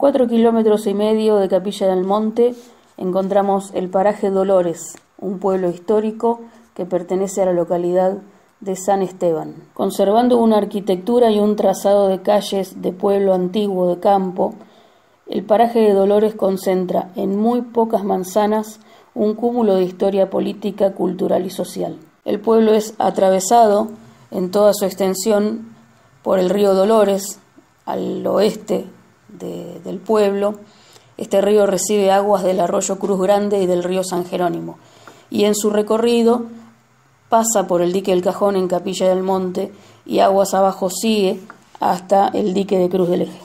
4,5 kilómetros de Capilla del Monte encontramos el paraje Dolores, un pueblo histórico que pertenece a la localidad de San Esteban. Conservando una arquitectura y un trazado de calles de pueblo antiguo de campo, el paraje de Dolores concentra en muy pocas manzanas un cúmulo de historia política, cultural y social. El pueblo es atravesado en toda su extensión por el río Dolores, al oeste del pueblo. Este río recibe aguas del arroyo Cruz Grande y del río San Jerónimo, y en su recorrido pasa por el dique del Cajón en Capilla del Monte y aguas abajo sigue hasta el dique de Cruz del Eje.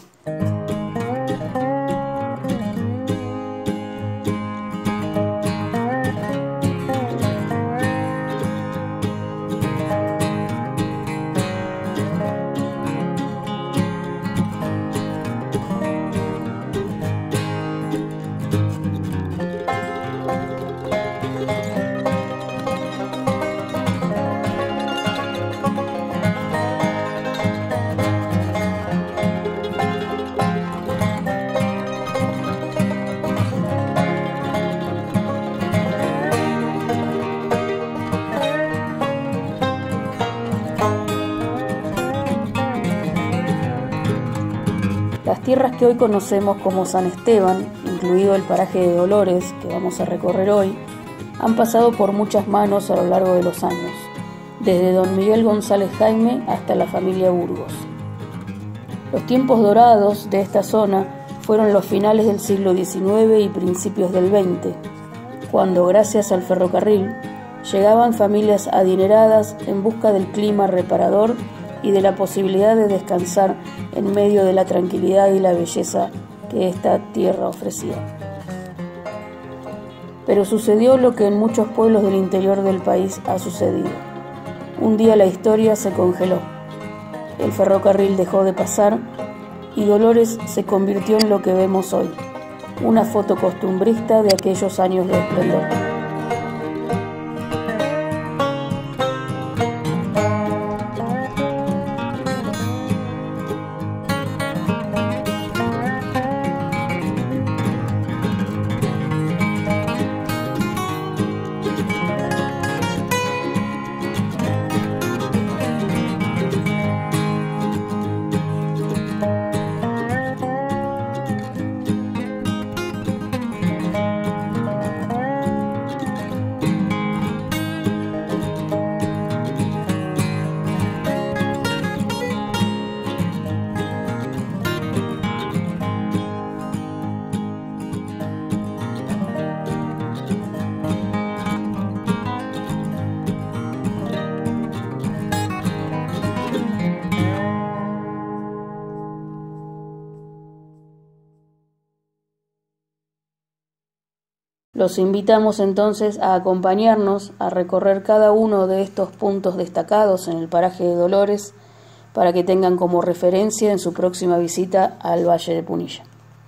Las tierras que hoy conocemos como San Esteban, incluido el paraje de Dolores, que vamos a recorrer hoy, han pasado por muchas manos a lo largo de los años, desde don Miguel González Jaime hasta la familia Burgos. Los tiempos dorados de esta zona fueron los finales del siglo XIX y principios del XX, cuando, gracias al ferrocarril, llegaban familias adineradas en busca del clima reparador y de la posibilidad de descansar en medio de la tranquilidad y la belleza que esta tierra ofrecía. Pero sucedió lo que en muchos pueblos del interior del país ha sucedido. Un día la historia se congeló, el ferrocarril dejó de pasar y Dolores se convirtió en lo que vemos hoy, una foto costumbrista de aquellos años de esplendor. Los invitamos entonces a acompañarnos a recorrer cada uno de estos puntos destacados en el paraje de Dolores para que tengan como referencia en su próxima visita al Valle de Punilla.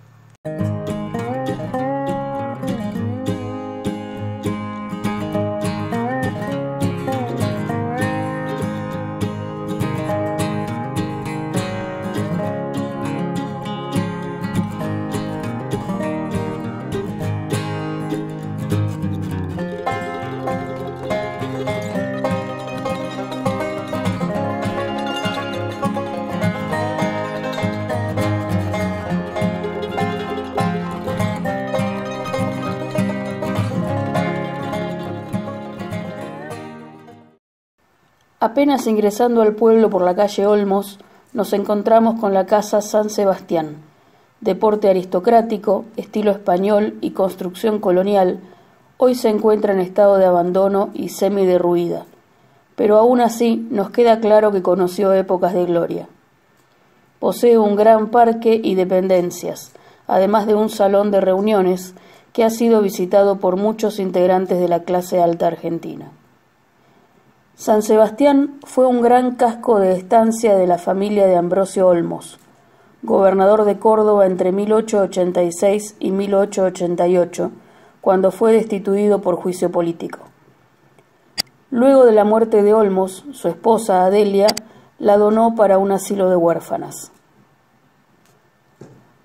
Apenas ingresando al pueblo por la calle Olmos, nos encontramos con la casa San Sebastián, de porte aristocrático, estilo español y construcción colonial. Hoy se encuentra en estado de abandono y semi-derruida, pero aún así nos queda claro que conoció épocas de gloria. Posee un gran parque y dependencias, además de un salón de reuniones que ha sido visitado por muchos integrantes de la clase alta argentina. San Sebastián fue un gran casco de estancia de la familia de Ambrosio Olmos, gobernador de Córdoba entre 1886 y 1888, cuando fue destituido por juicio político. Luego de la muerte de Olmos, su esposa Adelia la donó para un asilo de huérfanas.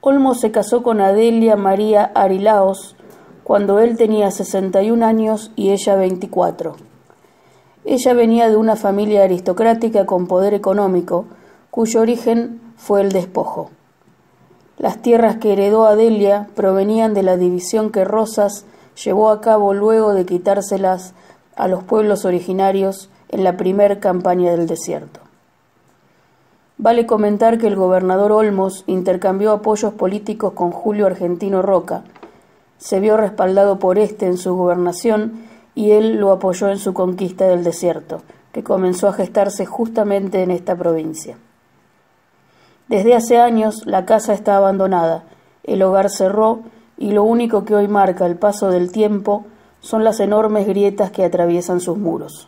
Olmos se casó con Adelia María Arilaos cuando él tenía 61 años y ella 24. Ella venía de una familia aristocrática con poder económico, cuyo origen fue el despojo. Las tierras que heredó Adelia provenían de la división que Rosas llevó a cabo luego de quitárselas a los pueblos originarios en la primer campaña del desierto. Vale comentar que el gobernador Olmos intercambió apoyos políticos con Julio Argentino Roca. Se vio respaldado por este en su gobernación y él lo apoyó en su conquista del desierto, que comenzó a gestarse justamente en esta provincia. Desde hace años la casa está abandonada, el hogar cerró y lo único que hoy marca el paso del tiempo son las enormes grietas que atraviesan sus muros.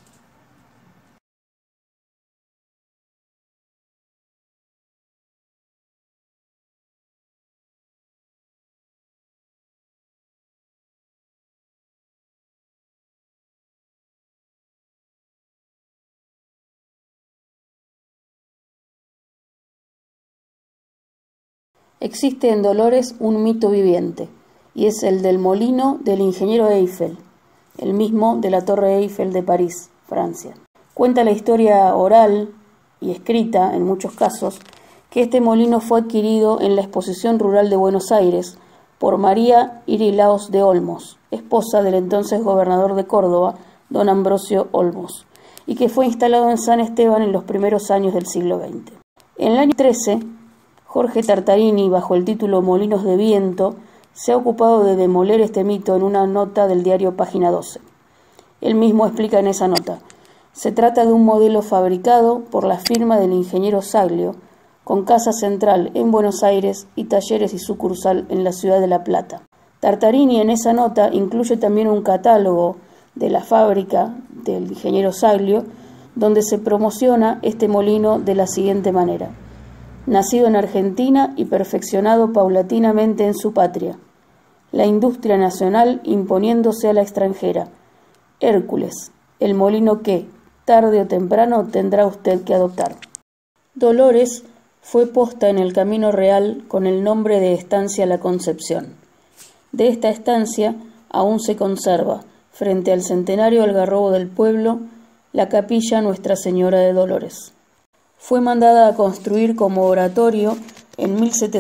Existe en Dolores un mito viviente, y es el del molino del ingeniero Eiffel, el mismo de la Torre Eiffel de París, Francia. Cuenta la historia oral y escrita, en muchos casos, que este molino fue adquirido en la Exposición Rural de Buenos Aires por María Irilaos de Olmos, esposa del entonces gobernador de Córdoba, don Ambrosio Olmos, y que fue instalado en San Esteban en los primeros años del siglo XX. En el año 13, Jorge Tartarini, bajo el título Molinos de Viento, se ha ocupado de demoler este mito en una nota del diario Página 12. Él mismo explica en esa nota: se trata de un modelo fabricado por la firma del ingeniero Saglio, con casa central en Buenos Aires y talleres y sucursal en la ciudad de La Plata. Tartarini en esa nota incluye también un catálogo de la fábrica del ingeniero Saglio, donde se promociona este molino de la siguiente manera: nacido en Argentina y perfeccionado paulatinamente en su patria, la industria nacional imponiéndose a la extranjera. Hércules, el molino que, tarde o temprano, tendrá usted que adoptar. Dolores fue posta en el Camino Real con el nombre de Estancia La Concepción. De esta estancia aún se conserva, frente al centenario algarrobo del pueblo, la capilla Nuestra Señora de Dolores. Fue mandada a construir como oratorio en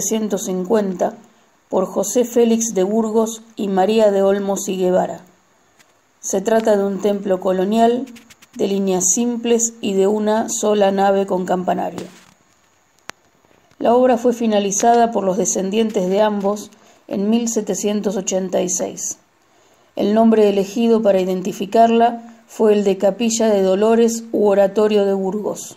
1750 por José Félix de Burgos y María de Olmos y Guevara. Se trata de un templo colonial de líneas simples y de una sola nave con campanario. La obra fue finalizada por los descendientes de ambos en 1786. El nombre elegido para identificarla fue el de Capilla de Dolores u Oratorio de Burgos.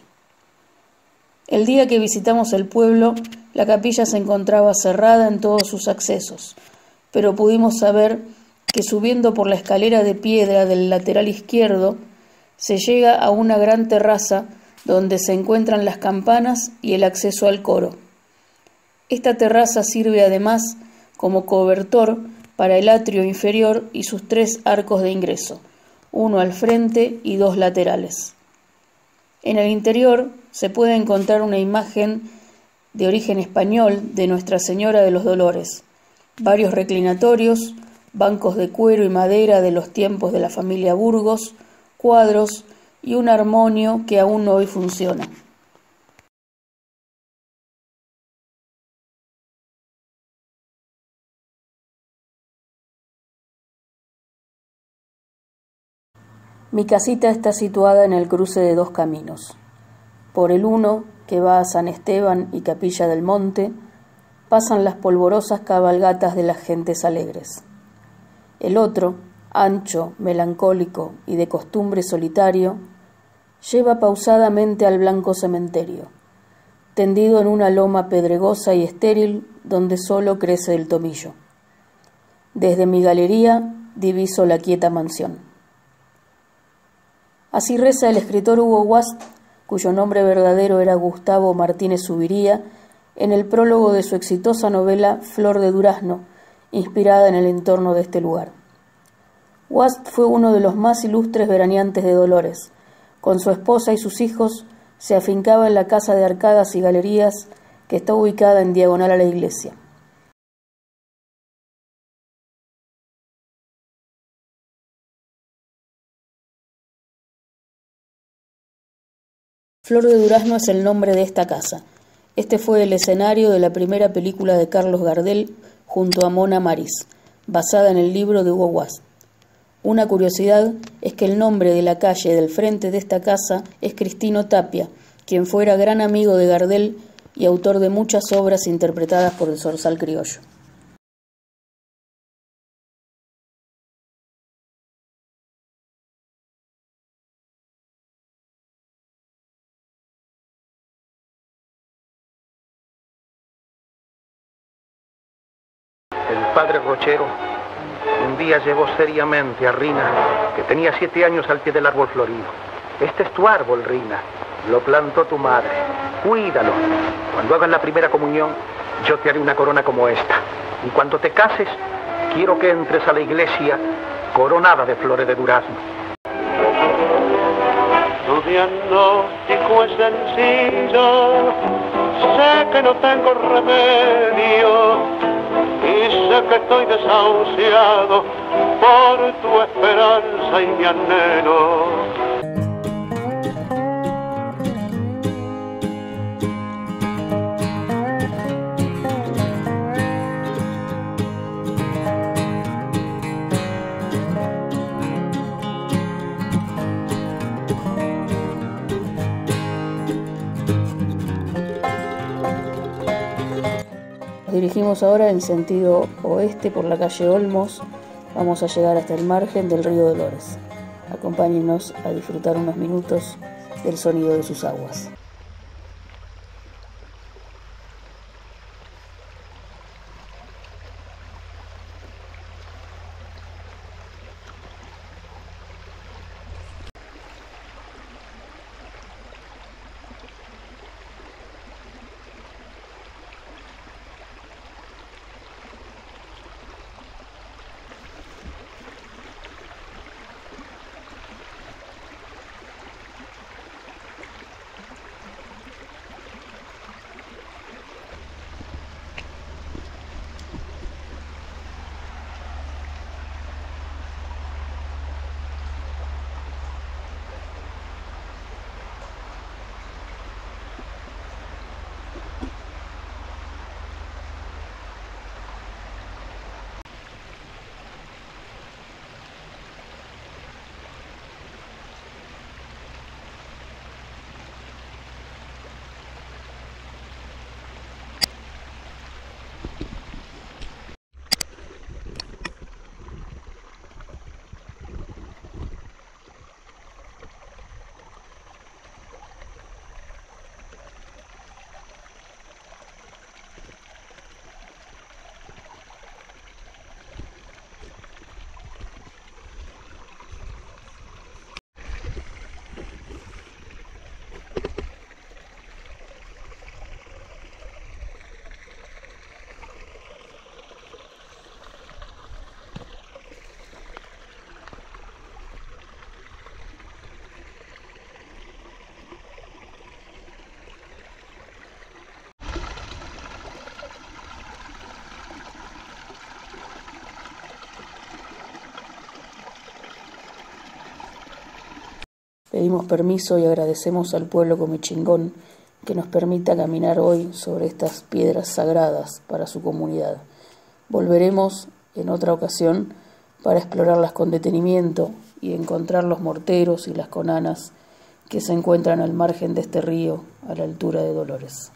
El día que visitamos el pueblo, la capilla se encontraba cerrada en todos sus accesos, pero pudimos saber que subiendo por la escalera de piedra del lateral izquierdo, se llega a una gran terraza donde se encuentran las campanas y el acceso al coro. Esta terraza sirve además como cobertor para el atrio inferior y sus 3 arcos de ingreso, uno al frente y 2 laterales. En el interior se puede encontrar una imagen de origen español de Nuestra Señora de los Dolores, varios reclinatorios, bancos de cuero y madera de los tiempos de la familia Burgos, cuadros y un armonio que aún hoy funciona. Mi casita está situada en el cruce de 2 caminos. Por el uno, que va a San Esteban y Capilla del Monte, pasan las polvorosas cabalgatas de las gentes alegres. El otro, ancho, melancólico y de costumbre solitario, lleva pausadamente al blanco cementerio, tendido en una loma pedregosa y estéril donde solo crece el tomillo. Desde mi galería diviso la quieta mansión. Así reza el escritor Hugo Wast, cuyo nombre verdadero era Gustavo Martínez Zuviría, en el prólogo de su exitosa novela Flor de Durazno, inspirada en el entorno de este lugar. Wast fue uno de los más ilustres veraneantes de Dolores. Con su esposa y sus hijos se afincaba en la casa de arcadas y galerías que está ubicada en diagonal a la iglesia. Flor de Durazno es el nombre de esta casa. Este fue el escenario de la primera película de Carlos Gardel junto a Mona Maris, basada en el libro de Hugo Guast. Una curiosidad es que el nombre de la calle del frente de esta casa es Cristino Tapia, quien fuera gran amigo de Gardel y autor de muchas obras interpretadas por el Zorzal criollo. El padre Rochero un día llevó seriamente a Rina, que tenía 7 años, al pie del árbol florido. Este es tu árbol, Rina. Lo plantó tu madre. Cuídalo. Cuando hagas la primera comunión, yo te haré una corona como esta. Y cuando te cases, quiero que entres a la iglesia coronada de flores de durazno. Tu diagnóstico es sencillo, sé que no tengo remedio y sé que estoy desahuciado por tu esperanza y mi anhelo. Nos dirigimos ahora en sentido oeste por la calle Olmos. Vamos a llegar hasta el margen del río Dolores. Acompáñenos a disfrutar unos minutos del sonido de sus aguas. Pedimos permiso y agradecemos al pueblo comechingón que nos permita caminar hoy sobre estas piedras sagradas para su comunidad. Volveremos en otra ocasión para explorarlas con detenimiento y encontrar los morteros y las conanas que se encuentran al margen de este río a la altura de Dolores.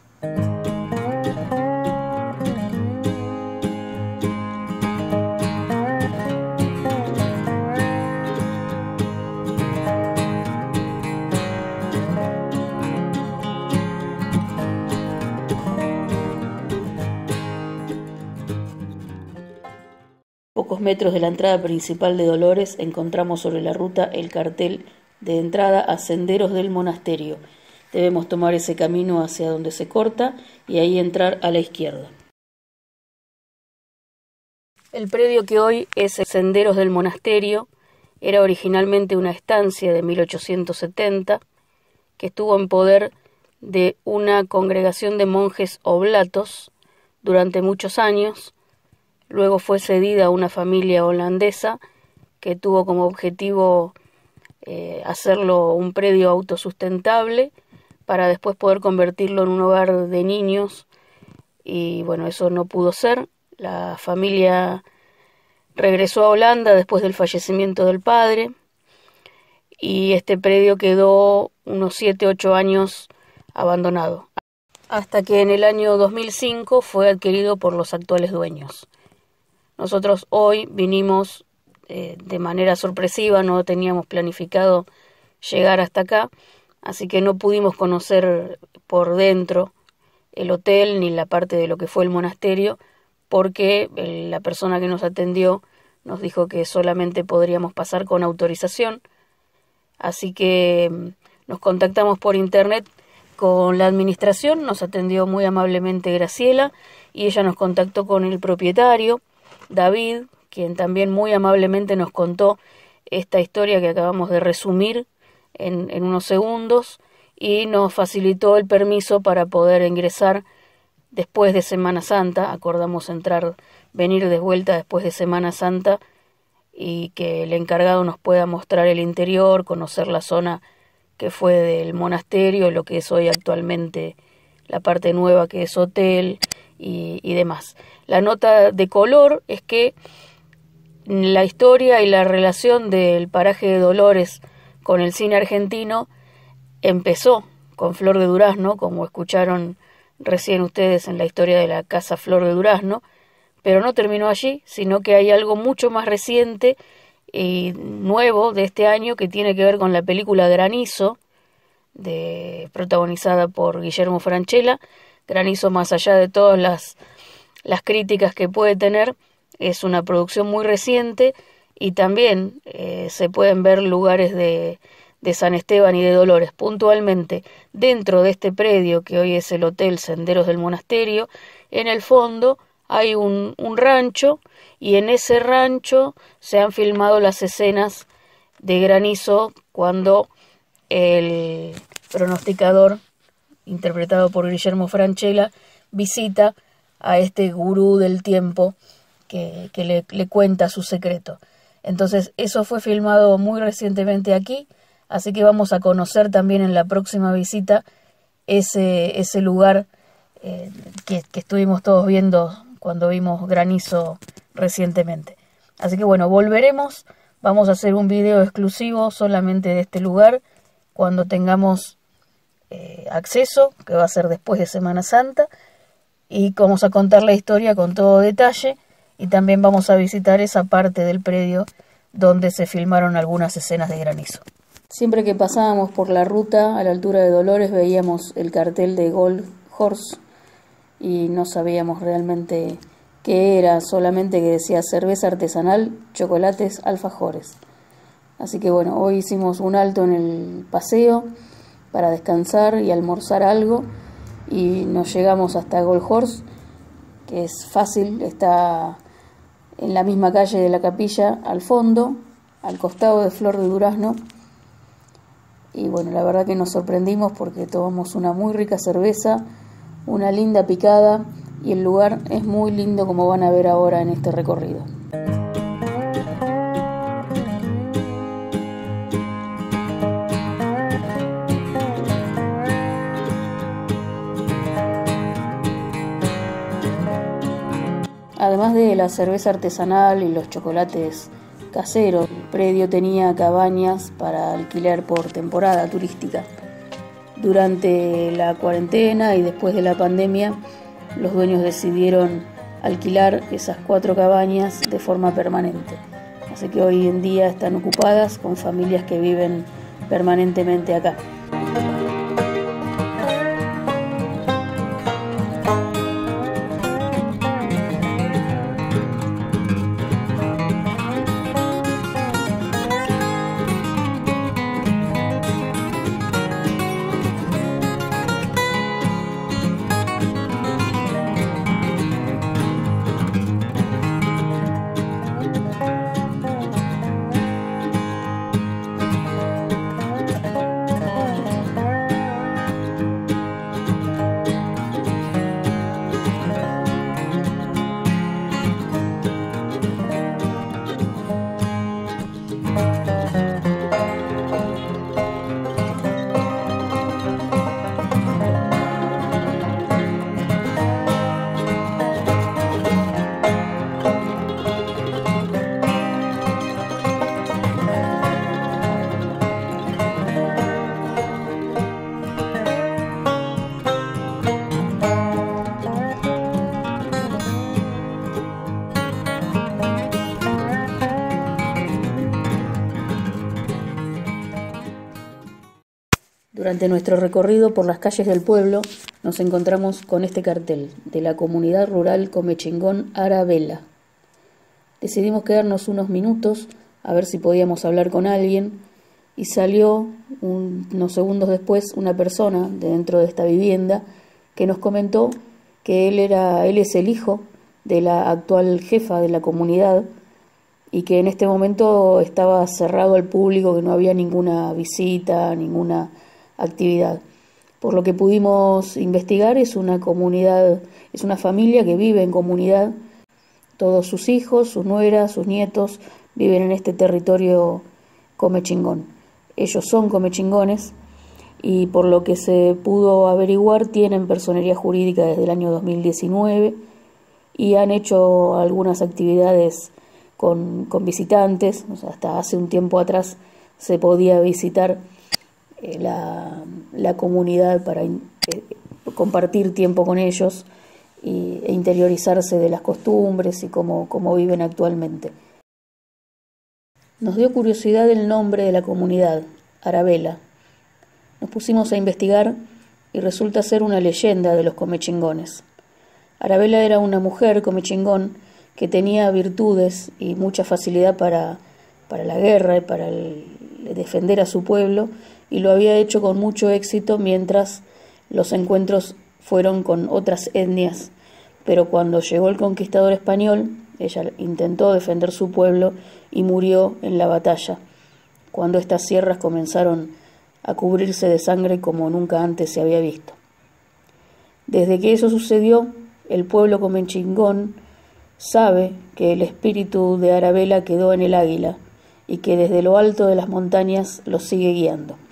Pocos metros de la entrada principal de Dolores encontramos sobre la ruta el cartel de entrada a Senderos del Monasterio. Debemos tomar ese camino hacia donde se corta y ahí entrar a la izquierda. El predio que hoy es Senderos del Monasterio era originalmente una estancia de 1870 que estuvo en poder de una congregación de monjes oblatos durante muchos años. Luego fue cedida a una familia holandesa que tuvo como objetivo hacerlo un predio autosustentable para después poder convertirlo en un hogar de niños, y bueno, eso no pudo ser. La familia regresó a Holanda después del fallecimiento del padre y este predio quedó unos 7-8 años abandonado, hasta que en el año 2005 fue adquirido por los actuales dueños. Nosotros hoy vinimos de manera sorpresiva, no teníamos planificado llegar hasta acá, así que no pudimos conocer por dentro el hotel ni la parte de lo que fue el monasterio, porque la persona que nos atendió nos dijo que solamente podríamos pasar con autorización. Así que nos contactamos por internet con la administración, nos atendió muy amablemente Graciela y ella nos contactó con el propietario, David, quien también muy amablemente nos contó esta historia que acabamos de resumir en unos segundos, y nos facilitó el permiso para poder ingresar después de Semana Santa. Acordamos venir de vuelta después de Semana Santa y que el encargado nos pueda mostrar el interior, conocer la zona que fue del monasterio, lo que es hoy actualmente la parte nueva que es hotel y demás. La nota de color es que la historia y la relación del paraje de Dolores con el cine argentino empezó con Flor de Durazno, como escucharon recién ustedes en la historia de la Casa Flor de Durazno, pero no terminó allí, sino que hay algo mucho más reciente y nuevo de este año que tiene que ver con la película Granizo, protagonizada por Guillermo Francella. Granizo, más allá de todas las críticas que puede tener, es una producción muy reciente y también se pueden ver lugares de San Esteban y de Dolores. Puntualmente, dentro de este predio que hoy es el Hotel Senderos del Monasterio, en el fondo hay un rancho, y en ese rancho se han filmado las escenas de Granizo cuando el pronosticador, interpretado por Guillermo Francella, visita a este gurú del tiempo que le cuenta su secreto. Entonces eso fue filmado muy recientemente aquí, así que vamos a conocer también en la próxima visita ese lugar que estuvimos todos viendo cuando vimos Granizo recientemente. Así que bueno, volveremos, vamos a hacer un video exclusivo solamente de este lugar cuando tengamos acceso, que va a ser después de Semana Santa, y vamos a contar la historia con todo detalle, y también vamos a visitar esa parte del predio donde se filmaron algunas escenas de Granizo. Siempre que pasábamos por la ruta a la altura de Dolores veíamos el cartel de Gold Horse y no sabíamos realmente qué era, solamente que decía cerveza artesanal, chocolates, alfajores. Así que bueno, hoy hicimos un alto en el paseo para descansar y almorzar algo, y nos llegamos hasta Gold Horse, que es fácil, está en la misma calle de la capilla, al fondo, al costado de Flor de Durazno. Y bueno, la verdad que nos sorprendimos porque tomamos una muy rica cerveza, una linda picada, y el lugar es muy lindo, como van a ver ahora en este recorrido. Además de la cerveza artesanal y los chocolates caseros, el predio tenía cabañas para alquilar por temporada turística. Durante la cuarentena y después de la pandemia, los dueños decidieron alquilar esas 4 cabañas de forma permanente. Así que hoy en día están ocupadas con familias que viven permanentemente acá. Durante nuestro recorrido por las calles del pueblo nos encontramos con este cartel de la comunidad rural Comechingón Arabela. Decidimos quedarnos unos minutos a ver si podíamos hablar con alguien y salió unos segundos después una persona de dentro de esta vivienda que nos comentó que él es el hijo de la actual jefa de la comunidad y que en este momento estaba cerrado al público, que no había ninguna visita, ninguna actividad. Por lo que pudimos investigar, es una comunidad, es una familia que vive en comunidad. Todos sus hijos, sus nueras, sus nietos viven en este territorio comechingón. Ellos son comechingones y por lo que se pudo averiguar tienen personería jurídica desde el año 2019 y han hecho algunas actividades con visitantes. O sea, hasta hace un tiempo atrás se podía visitar la comunidad para compartir tiempo con ellos e interiorizarse de las costumbres y cómo viven actualmente. Nos dio curiosidad el nombre de la comunidad, Arabela. Nos pusimos a investigar y resulta ser una leyenda de los comechingones. Arabela era una mujer comechingón que tenía virtudes y mucha facilidad para la guerra y para defender a su pueblo, y lo había hecho con mucho éxito mientras los encuentros fueron con otras etnias. Pero cuando llegó el conquistador español, ella intentó defender su pueblo y murió en la batalla, cuando estas sierras comenzaron a cubrirse de sangre como nunca antes se había visto. Desde que eso sucedió, el pueblo comechingón sabe que el espíritu de Arabela quedó en el águila y que desde lo alto de las montañas los sigue guiando.